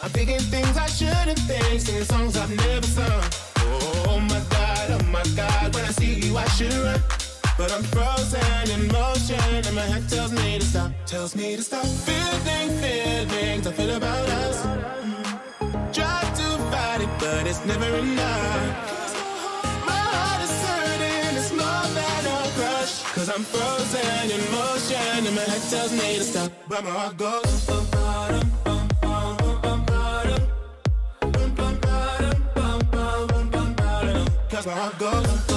I'm thinking things I shouldn't think, singing songs I've never sung. Oh my God, when I see you I should run. But I'm frozen in motion and my head tells me to stop. Tells me to stop. Feelings I feel about us. Try to fight it but it's never enough. My heart is hurting, it's more than a crush. Cause I'm frozen in motion and my head tells me to stop. But my heart goes cause my heart goes